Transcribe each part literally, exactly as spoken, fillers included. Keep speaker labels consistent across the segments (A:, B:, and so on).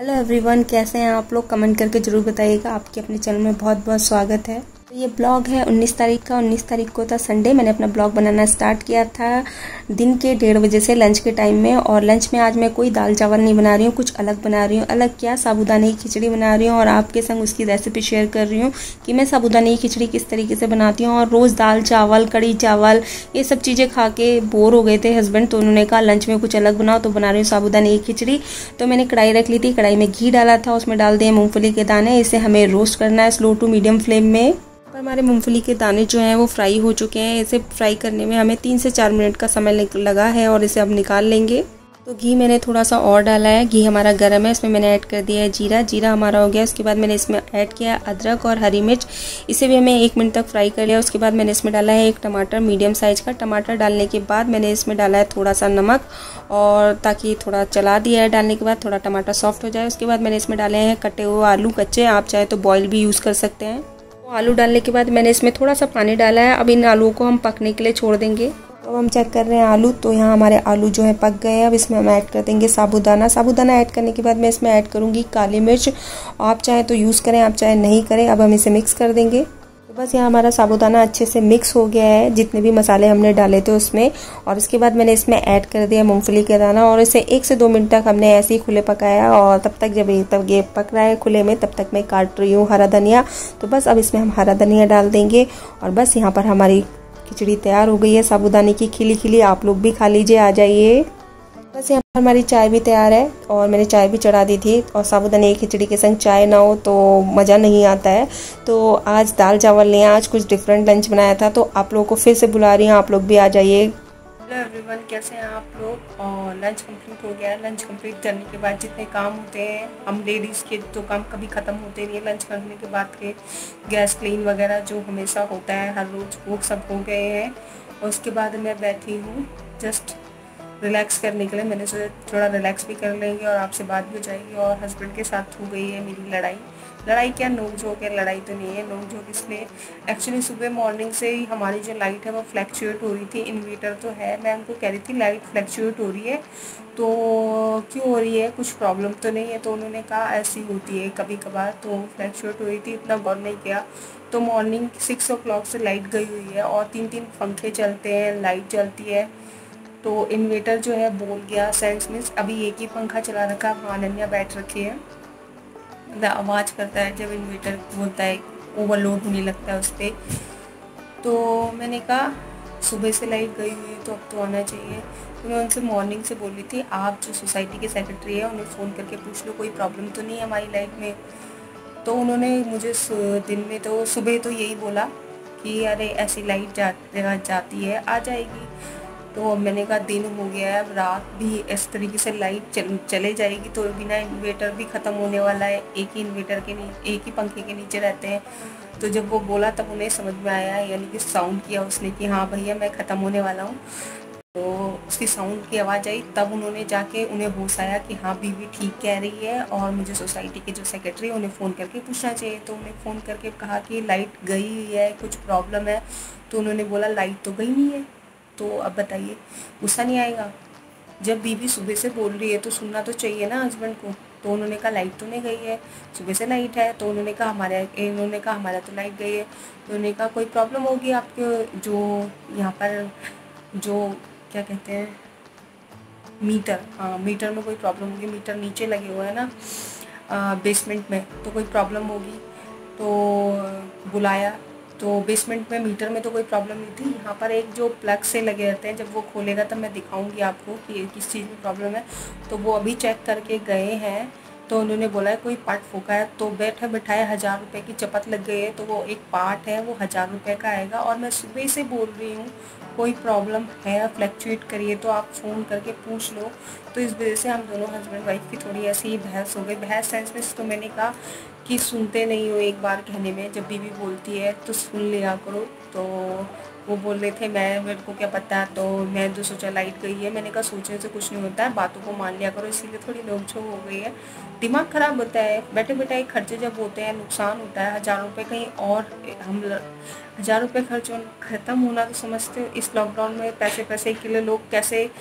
A: Hello everyone, कैसे हैं आप लोग? कमेंट करके ज़रूर बताइएगा। आपके अपने चैनल में बहुत बहुत स्वागत है। तो ये ब्लॉग है उन्नीस तारीख का। उन्नीस तारीख को था संडे। मैंने अपना ब्लॉग बनाना स्टार्ट किया था दिन के डेढ़ बजे से लंच के टाइम में। और लंच में आज मैं कोई दाल चावल नहीं बना रही हूँ, कुछ अलग बना रही हूँ। अलग क्या, साबूदाने की खिचड़ी बना रही हूँ और आपके संग उसकी रेसिपी शेयर कर रही हूँ कि मैं साबूदाने की खिचड़ी किस तरीके से बनाती हूँ। और रोज़ दाल चावल, कड़ी चावल, ये सब चीज़ें खा के बोर हो गए थे हस्बैंड, तो उन्होंने कहा लंच में कुछ अलग बनाओ, तो बना रही हूँ साबूदाने की खिचड़ी। तो मैंने कढ़ाई रख ली थी, कढ़ाई में घी डाला था, उसमें डाल दिए मूंगफली के दाने। इसे हमें रोस्ट करना है स्लो टू मीडियम फ्लेम में। पर हमारे मूंगफली के दाने जो हैं वो फ्राई हो चुके हैं। इसे फ्राई करने में हमें तीन से चार मिनट का समय लगा है और इसे अब निकाल लेंगे। तो घी मैंने थोड़ा सा और डाला है। घी हमारा गर्म है। इसमें मैंने ऐड कर दिया है जीरा। जीरा हमारा हो गया। उसके बाद मैंने इसमें ऐड किया अदरक और हरी मिर्च। इसे भी हमें एक मिनट तक फ्राई कर लिया। उसके बाद मैंने इसमें डाला है एक टमाटर मीडियम साइज़ का। टमाटर डालने के बाद मैंने इसमें डाला है थोड़ा सा नमक, और ताकि थोड़ा चला दिया है डालने के बाद, थोड़ा टमाटर सॉफ्ट हो जाए। उसके बाद मैंने इसमें डाले हैं कटे हुए आलू कच्चे, आप चाहे तो बॉयल भी यूज़ कर सकते हैं। आलू डालने के बाद मैंने इसमें थोड़ा सा पानी डाला है। अब इन आलूओं को हम पकने के लिए छोड़ देंगे। अब हम चेक कर रहे हैं आलू, तो यहाँ हमारे आलू जो है पक गए हैं। अब इसमें हम ऐड कर देंगे साबूदाना। साबूदाना ऐड करने के बाद मैं इसमें ऐड करूँगी काली मिर्च। आप चाहे तो यूज़ करें, आप चाहे नहीं करें। अब हम इसे मिक्स कर देंगे। तो बस यहाँ हमारा साबूदाना अच्छे से मिक्स हो गया है, जितने भी मसाले हमने डाले थे उसमें। और इसके बाद मैंने इसमें ऐड कर दिया मूंगफली का दाना, और इसे एक से दो मिनट तक हमने ऐसे ही खुले पकाया। और तब तक जब ये तब ये पक रहा है खुले में, तब तक मैं काट रही हूँ हरा धनिया। तो बस अब इसमें हम हरा धनिया डाल देंगे। और बस यहाँ पर हमारी खिचड़ी तैयार हो गई है साबूदाने की, खिली खिली। आप लोग भी खा लीजिए, आ जाइए। बस यहाँ पर हमारी चाय भी तैयार है, और मैंने चाय भी चढ़ा दी थी। और साबूदाने की खिचड़ी के संग चाय ना हो तो मज़ा नहीं आता है। तो आज दाल चावल नहीं, आज कुछ डिफरेंट लंच बनाया था। तो आप लोगों को फिर से बुला रही हूँ, आप लोग भी आ जाइए। हेलो एवरीवन, कैसे हैं आप लोग? और लंच कंप्लीट हो गया है। लंच कंप्लीट करने के बाद जितने काम होते हैं हम लेडीज़ के, तो काम कभी ख़त्म होते नहीं है। लंच करने के बाद के गैस क्लीन वगैरह जो हमेशा होता है हर रोज़, वो सब हो गए हैं। और उसके बाद मैं बैठी हूँ जस्ट रिलैक्स करने के लिए। मैंने सोचा थोड़ा रिलैक्स भी कर लेंगे और आपसे बात भी हो जाएगी। और हस्बैंड के साथ हो गई है मेरी लड़ाई। लड़ाई क्या, नोक झोंक है, लड़ाई तो नहीं है। नोक झोंक इसलिए, एक्चुअली सुबह मॉर्निंग से ही हमारी जो लाइट है वो फ्लैक्चुएट हो रही थी। इन्वर्टर तो है, मैं उनको कह रही थी लाइट फ्लैक्चुएट हो रही है तो क्यों हो रही है, कुछ प्रॉब्लम तो नहीं है। तो उन्होंने कहा ऐसी होती है कभी कभार, तो फ्लैक्चुएट हो रही थी, इतना गौर नहीं किया। तो मॉर्निंग सिक्स ओ क्लॉक से लाइट गई हुई है और तीन तीन पंखे चलते हैं, लाइट चलती है। तो इन्वर्टर जो है बोल गया, सेंस मीन्स अभी एक ही पंखा चला रखा है, अनन्या बैठ रखी है। मतलब आवाज़ करता है जब इन्वर्टर बोलता है, ओवरलोड होने लगता है उस पर। तो मैंने कहा सुबह से लाइट गई हुई है तो अब तो आना चाहिए। तो मैं उनसे मॉर्निंग से बोल रही थी, आप जो सोसाइटी के सेक्रेटरी है उन्हें फ़ोन करके पूछ लो कोई प्रॉब्लम तो नहीं है हमारी लाइफ में। तो उन्होंने मुझे दिन में तो सुबह तो यही बोला कि अरे ऐसी लाइट जा, जाती है, आ जाएगी। तो मैंने कहा दिन हो गया है, अब रात भी इस तरीके से लाइट चल, चले जाएगी तो बिना इन्वर्टर भी ख़त्म होने वाला है। एक ही इन्वर्टर के नीचे, एक ही पंखे के नीचे रहते हैं। तो जब वो बोला तब उन्हें समझ में आया, यानी कि साउंड किया उसने कि हाँ भैया मैं ख़त्म होने वाला हूँ। तो उसकी साउंड की आवाज़ आई, तब उन्होंने जाके उन्हें होश आया कि हाँ बीवी ठीक कह रही है और मुझे सोसाइटी के जो सेक्रेटरी है उन्हें फ़ोन करके पूछना चाहिए। तो उन्हें फ़ोन करके कहा कि लाइट गई हुई है, कुछ प्रॉब्लम है। तो उन्होंने बोला लाइट तो गई नहीं है। तो अब बताइए, गुस्सा नहीं आएगा? जब बीवी सुबह से बोल रही है तो सुनना तो चाहिए ना हस्बैंड को। तो उन्होंने कहा लाइट तो नहीं गई है, सुबह से लाइट है। तो उन्होंने कहा हमारे इन्होंने कहा हमारा तो लाइट गई है। तो उन्होंने कहा कोई प्रॉब्लम होगी आपके जो यहाँ पर जो क्या कहते हैं मीटर, हाँ मीटर में कोई प्रॉब्लम होगी। मीटर नीचे लगे हुए हैं ना आ, बेसमेंट में, तो कोई प्रॉब्लम होगी। तो बुलाया, तो बेसमेंट में मीटर में तो कोई प्रॉब्लम नहीं थी। यहाँ पर एक जो प्लग से लगे रहते हैं, जब वो खोलेगा तब मैं दिखाऊंगी आपको कि किस चीज़ में प्रॉब्लम है। तो वो अभी चेक करके गए हैं। तो उन्होंने बोला है कोई पार्ट फूका है। तो बैठे बैठाए हज़ार रुपए की चपत लग गई है, तो वो एक पार्ट है वो हज़ार रुपये का आएगा। और मैं सुबह से बोल रही हूँ कोई प्रॉब्लम है फ्लैक्चुएट करिए, तो आप फ़ोन करके पूछ लो। तो इस वजह से हम दोनों हस्बैंड वाइफ की थोड़ी ऐसी ही बहस हो गई। बहस सेंस में तो मैंने कहा कि सुनते नहीं हो एक बार कहने में, जब बीवी बोलती है तो सुन लिया करो। तो वो बोल रहे थे मैं मेरे को क्या पता, तो मैं तो सोचा लाइट गई है। मैंने कहा सोचने से कुछ नहीं होता है, बातों को मान लिया करो। इसीलिए थोड़ी नोकझोंक हो गई है, दिमाग ख़राब होता है। बैठे बैठे खर्चे जब होते हैं नुकसान होता है। हज़ार रुपये कहीं और हम हज़ार रुपये खर्च ख़त्म होना तो समझते हो। इस लॉकडाउन में पैसे पैसे के लिए लोग कैसे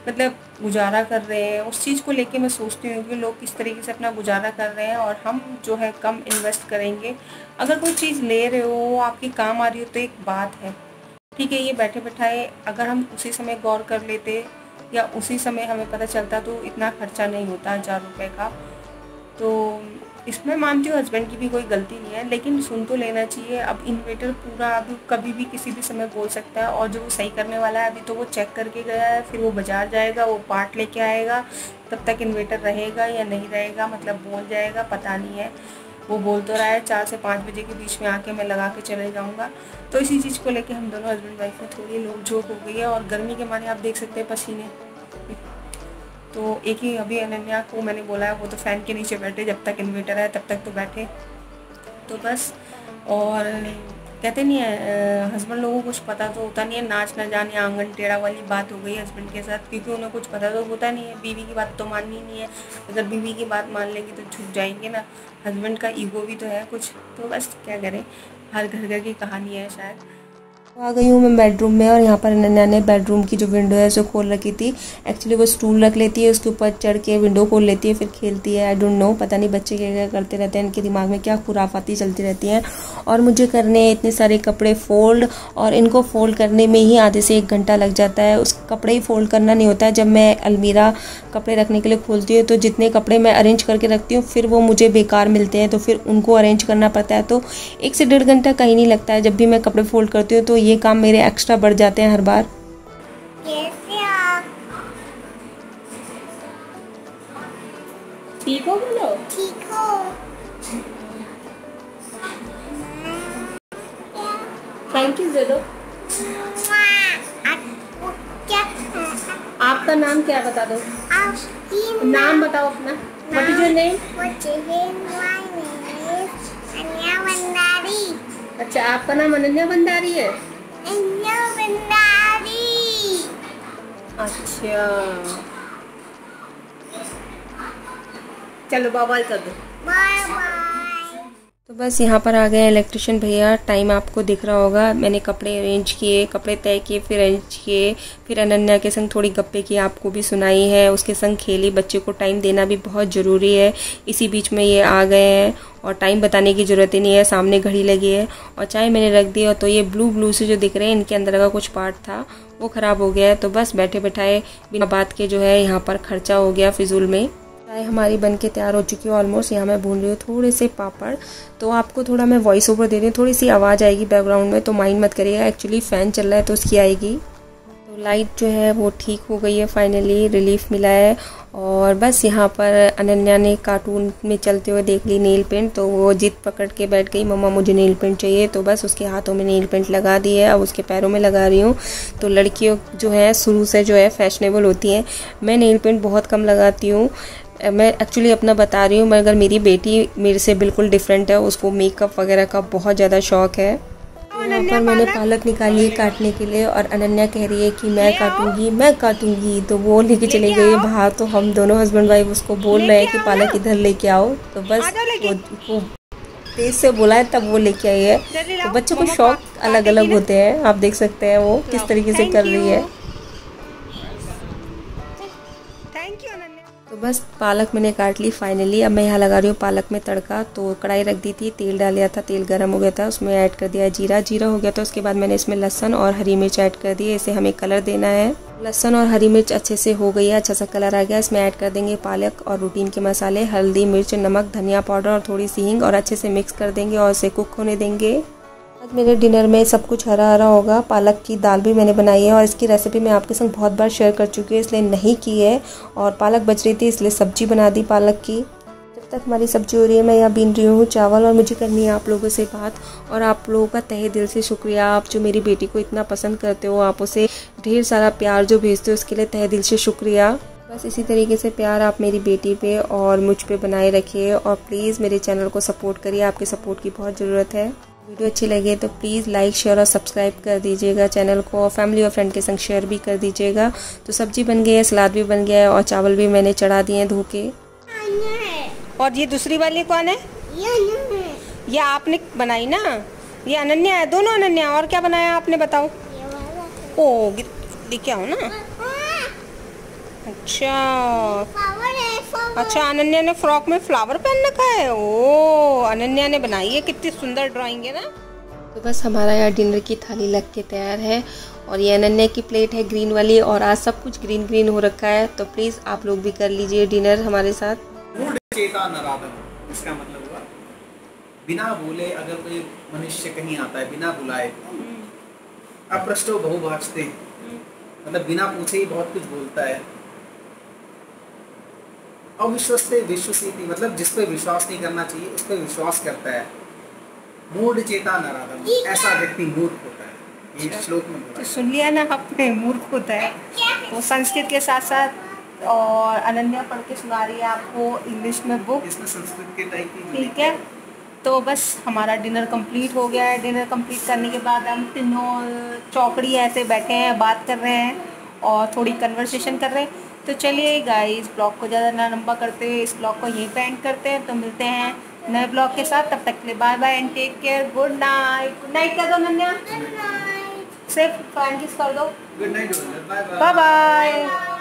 A: मतलब गुजारा कर रहे हैं, उस चीज़ को लेके मैं सोचती हूँ कि लोग किस तरीके से अपना गुजारा कर रहे हैं और हम जो है कम इन्वेस्ट करेंगे। अगर कोई चीज़ ले रहे हो, आपकी काम आ रही हो तो एक बात है, ठीक है, ये बैठे बैठाए अगर हम उसी समय गौर कर लेते या उसी समय हमें पता चलता तो इतना खर्चा नहीं होता हज़ार रुपये का। तो इसमें मानती हूँ हस्बैंड की भी कोई गलती नहीं है, लेकिन सुन तो लेना चाहिए। अब इन्वर्टर पूरा अभी कभी भी किसी भी समय बोल सकता है, और जो वो सही करने वाला है अभी तो वो चेक करके गया है, फिर वो बाज़ार जाएगा, वो पार्ट लेके आएगा, तब तक इन्वर्टर रहेगा या नहीं रहेगा, मतलब बोल जाएगा, पता नहीं है। वो बोल तो रहा है चार से पाँच बजे के बीच में आके मैं लगा के चले जाऊँगा। तो इसी चीज़ को लेके हम दोनों हस्बैंड वाइफ में थोड़ी नोक-झोंक हो गई है, और गर्मी के मारे आप देख सकते हैं पसीने। तो एक ही अभी अनन्या को मैंने बोला है, वो तो फ़ैन के नीचे बैठे, जब तक इन्वर्टर है तब तक तो बैठे, तो बस। और कहते नहीं है हस्बैंड लोगों को कुछ पता तो होता नहीं है, नाच न जाने आंगन टेढ़ा वाली बात हो गई हस्बैंड के साथ, क्योंकि उन्हें कुछ पता तो होता नहीं है। बीवी की बात तो माननी नहीं है, अगर बीवी की बात मान लेंगे तो झुक जाएंगे ना। हस्बैंड का ईगो भी तो है कुछ, तो बस क्या करें, हर घर घर की कहानी है शायद। आ गई हूँ मैं बेडरूम में, और यहाँ पर अनन्या ने बेडरूम की जो विंडो है उसे खोल रखी थी। एक्चुअली वो स्टूल रख लेती है, उसके ऊपर चढ़ के विंडो खोल लेती है, फिर खेलती है। आई डोंट नो, पता नहीं बच्चे क्या क्या करते रहते हैं, इनके दिमाग में क्या खुराफाती चलती रहती हैं। और मुझे करने हैं इतने सारे कपड़े फोल्ड, और इनको फोल्ड करने में ही आधे से एक घंटा लग जाता है। उस कपड़े ही फोल्ड करना नहीं होता है। जब मैं अलमीरा कपड़े रखने के लिए खोलती हूँ तो जितने कपड़े मैं अरेंज करके रखती हूँ फिर वो मुझे बेकार मिलते हैं, तो फिर उनको अरेंज करना पड़ता है। तो एक से डेढ़ घंटा कहीं नहीं लगता है। जब भी मैं कपड़े फोल्ड करती हूँ तो ये काम मेरे एक्स्ट्रा बढ़ जाते हैं हर बार।
B: कैसे आप?
A: ठीक हो बोलो?
B: ठीक हो?
A: थैंक यू दे दो।
B: आपको क्या?
A: आपका नाम क्या बता दो?
B: आपकी
A: नाम बताओ अपना। What is your name?
B: What is my name? Ananya Bhandari.
A: अच्छा, आपका नाम अनन्या भंडारी है?
B: अनन्या भंडारी।
A: अच्छा, चलो बाय कर दो।
B: Bye bye.
A: तो बस यहाँ पर आ गए इलेक्ट्रिशियन भैया। टाइम आपको दिख रहा होगा, मैंने कपड़े अरेंज किए, कपड़े तय किए, फिर अरेंज किए, फिर अनन्या के संग थोड़ी गप्पे की, आपको भी सुनाई है, उसके संग खेली। बच्चे को टाइम देना भी बहुत ज़रूरी है। इसी बीच में ये आ गए हैं, और टाइम बताने की ज़रूरत ही नहीं है, सामने घड़ी लगी है। और चाय मैंने रख दी, और तो ये ब्लू ब्लू से जो दिख रहे हैं, इनके अंदर का कुछ पार्ट था वो ख़राब हो गया है। तो बस बैठे बैठाए बिना बात के जो है यहाँ पर खर्चा हो गया फिजूल में। चाय हमारी बन के तैयार हो चुकी है ऑलमोस्ट। यहाँ मैं भून रही हूँ थोड़े से पापड़। तो आपको थोड़ा मैं वॉइस ओवर दे रही हूँ, थोड़ी सी आवाज़ आएगी बैकग्राउंड में, तो माइंड मत करिएगा। एक्चुअली फ़ैन चल रहा है तो उसकी आएगी। तो लाइट जो है वो ठीक हो गई है, फाइनली रिलीफ मिला है। और बस यहाँ पर अनन्या ने कार्टून में चलते हुए देख ली नेल पेंट, तो वो जिद पकड़ के बैठ गई, मम्मा मुझे नेल पेंट चाहिए। तो बस उसके हाथों में नेल पेंट लगा दी है, अब उसके पैरों में लगा रही हूँ। तो लड़कियों जो है शुरू से जो है फैशनेबल होती हैं। मैं नेल पेंट बहुत कम लगाती हूँ, मैं एक्चुअली अपना बता रही हूँ, मगर मेरी बेटी मेरे से बिल्कुल डिफरेंट है, उसको मेकअप वगैरह का बहुत ज़्यादा शौक है। यहाँ पर मैंने पालक निकाली है काटने के लिए, और अनन्या कह रही है कि मैं काटूंगी मैं काटूंगी तो वो लेके चली गई है बाहर। तो हम दोनों हस्बैंड वाइफ उसको बोल रहे हैं कि पालक इधर लेके आओ, तो बस वो, वो तेज से बोला है तब वो लेके आई है। तो बच्चों को शौक अलग अलग होते हैं, आप देख सकते हैं वो किस तरीके से कर रही है। तो बस पालक मैंने काट ली फाइनली। अब मैं यहाँ लगा रही हूँ पालक में तड़का। तो कढ़ाई रख दी थी, तेल डाल दिया था, तेल गर्म हो गया था, उसमें ऐड कर दिया जीरा। जीरा हो गया था, उसके बाद मैंने इसमें लहसुन और हरी मिर्च ऐड कर दी। इसे हमें कलर देना है। लहसुन और हरी मिर्च अच्छे से हो गई है, अच्छा सा कलर आ गया। इसमें ऐड कर देंगे पालक और रूटीन के मसाले, हल्दी, मिर्च, नमक, धनिया पाउडर और थोड़ी सी हींग, और अच्छे से मिक्स कर देंगे और इसे कुक होने देंगे। आज मेरे डिनर में सब कुछ हरा हरा होगा। पालक की दाल भी मैंने बनाई है, और इसकी रेसिपी मैं आपके संग बहुत बार शेयर कर चुकी हूँ, इसलिए नहीं की है। और पालक बच रही थी इसलिए सब्जी बना दी पालक की। जब तक हमारी सब्जी हो रही है मैं यहाँ बीन रही हूँ चावल, और मुझे करनी है आप लोगों से बात। और आप लोगों का तहे दिल से शुक्रिया, आप जो मेरी बेटी को इतना पसंद करते हो, आप उसे ढेर सारा प्यार जो भेजते हो, उसके लिए तहे दिल से शुक्रिया। बस इसी तरीके से प्यार आप मेरी बेटी पे और मुझ पे बनाए रखिए, और प्लीज़ मेरे चैनल को सपोर्ट करिए, आपके सपोर्ट की बहुत ज़रूरत है। वीडियो अच्छी लगे तो प्लीज़ लाइक, शेयर और सब्सक्राइब कर दीजिएगा चैनल को, और फैमिली और फ्रेंड के संग शेयर भी कर दीजिएगा। तो सब्जी बन गई है, सलाद भी बन गया है, और चावल भी मैंने चढ़ा दिए हैं धो के।
C: और ये दूसरी वाली कौन है?
B: ये
C: ये आपने बनाई ना? ये अनन्या है, दोनों अनन्या। और क्या बनाया आपने बताओ? ओ, लेके आओ ना। अच्छा
B: फ्लावर है फ्लावर।
C: अच्छा, अनन्या ने फ्रॉक में फ्लावर पहन रखा है। ओ, अनन्या ने बनाई है, कितनी सुंदर ड्राइंग है ना।
A: तो बस हमारा यहाँ डिनर की थाली लग के तैयार है और ये अनन्या की प्लेट है ग्रीन वाली और आज सब कुछ ग्रीन ग्रीन हो रखा है। तो प्लीज़ आप लोग भी कर लीजिए डिनर हमारे साथ।
D: मूढ़ चेता नराधम, इसका मतलब हुआ बिना बोले अगर कोई मनुष्य कहीं आता है बिना बुलाए, अप्रष्टो बहुभाषते, मतलब बिना पूछे ही बहुत कुछ बोलता है। अविश्वस्ते विश्वसीति, मतलब जिस पे विश्वास नहीं करना चाहिए उस पे विश्वास करता है। मूढ़ चेता नराधम, ऐसा व्यक्ति मूर्ख होता है। ये श्लोक में बोला
C: तो
D: है।
C: सुन लिया ना आपने, मूर्ख होता है। वो संस्कृत के साथ साथ और अनन्या पढ़ के सुना रही है आपको इंग्लिश में बुक।
D: इसमें संस्कृत के टाइप की
C: ठीक है, तो बस हमारा डिनर कंप्लीट हो गया है। डिनर कंप्लीट करने के बाद हम तीनों चौकड़ी ऐसे बैठे हैं, बात कर रहे हैं और थोड़ी कन्वर्सेशन कर रहे हैं। तो चलिए गाइस, ब्लॉग को ज़्यादा ना लंबा करते हुए इस ब्लॉग को यहीं पे एंड करते हैं। तो मिलते हैं नए ब्लॉग के साथ, तब तक के लिए bye bye and take care. Good night. Good night कर दो अनन्या, सिर्फ फैन किस कर दो।
D: Good night, bye
C: bye bye.